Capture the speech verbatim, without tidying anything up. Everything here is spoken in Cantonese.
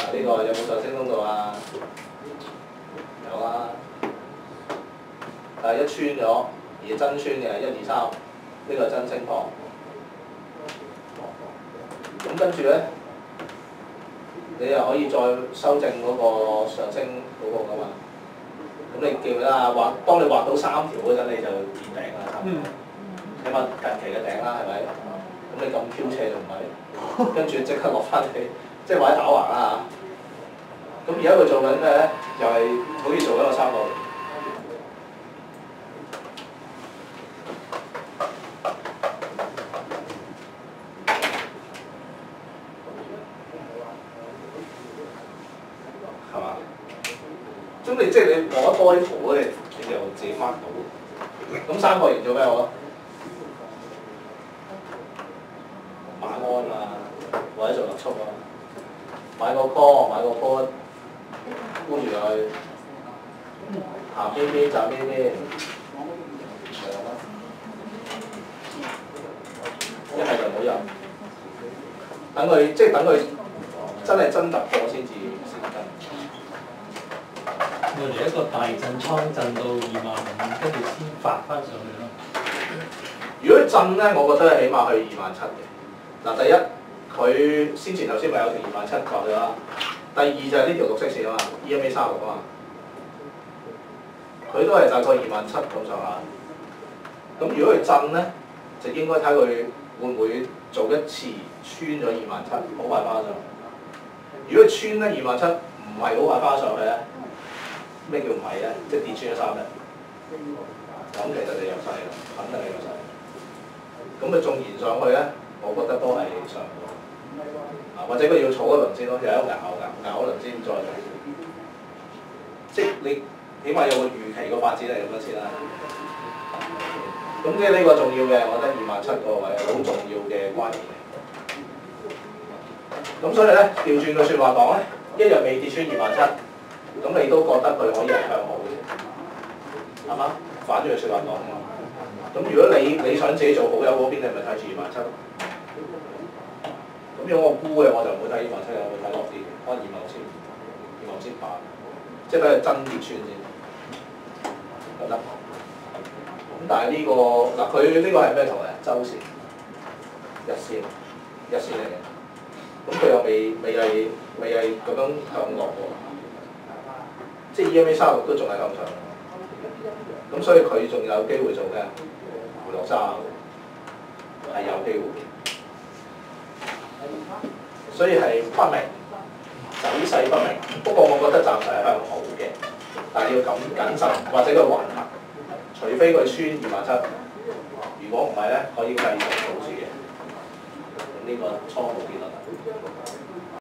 呢、這個有冇上升通道啊？有啦。但係一穿咗，而真穿嘅一二三，呢個係真升浪。咁跟住咧，你又可以再修正嗰個上升嗰個噶嘛。咁你記唔記得啊？畫當你畫到三條嗰陣，你就見頂啦，差唔多。起碼近期嘅頂啦，係咪？咁你咁 Q 斜仲唔係？跟住即刻落翻去，即係或者打橫啦嚇。咁而家佢做緊咩咧？又係好似做一個三角形。係嘛？咁你即係你望得多啲圖咧，你就自己 mark 到。咁三角形做咩好啊？馬鞍啊，或者做特速啊，買個 call 買個 call 箍住佢，行邊邊站邊邊，係咁啦。一係就唔好入，等佢即係等佢真係真突破先至先跟。 我哋一個大震倉震到二萬五，跟住先發翻上去咯。 如果震咧，我覺得起碼去二萬七嘅。嗱，第一佢先前頭先咪有條二萬七落咗啦。第二就係呢條綠色線啊嘛 ，E M A 三十六啊嘛。佢都係大概二萬七咁上下。咁如果佢震咧，就應該睇佢會唔會做一次穿咗二萬七，好快翻上。如果佢穿咧二萬七，唔係好快翻上去咧，咩叫唔係咧？即係跌穿咗三日。咁其實你弱勢啦，肯定係弱勢。咁佢仲延上去咧，我覺得都係上唔到。啊，或者佢要儲一輪先咯，又喺度咬咬咬一輪先再做。即係你起碼有個預期個發展係咁樣先啦。咁即係呢個重要嘅，我覺得二萬七個位係好重要嘅關鍵。咁所以咧，調轉句説話講咧，一日未跌穿二萬七，咁你都覺得佢可以係向好嘅，係嘛？反轉句説話講啊嘛。咁如果你你想自己做好友嗰邊，你咪睇住二萬七。咁如果我估嘅，我就唔會睇二萬七，我會睇落啲，可能二萬六千、二萬六千八，即係睇佢真跌穿先，得唔得？咁但係呢、這個嗱，佢呢個係咩圖嚟？周線、日線、日線嚟嘅。咁佢又未未係未係咁樣向落喎，即係 E M A 三十六都仲係向上。咁所以佢仲有機會做咩？回落三係有機會，所以係不明，走勢不明。不過我覺得暫時係向好嘅，但係要謹謹慎，或者佢橫行，除非佢穿二萬七。如果唔係咧，可以繼續保持嘅。咁呢個初步結論。